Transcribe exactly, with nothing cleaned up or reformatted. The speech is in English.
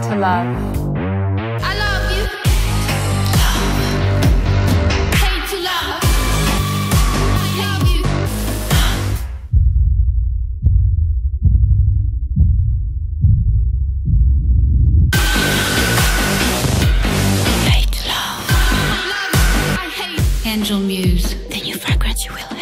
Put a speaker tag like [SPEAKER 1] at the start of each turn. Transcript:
[SPEAKER 1] to love.
[SPEAKER 2] I love you. Hate to love. Love you. Hate to love. I hate. Angel Muse. The new fragrance you will.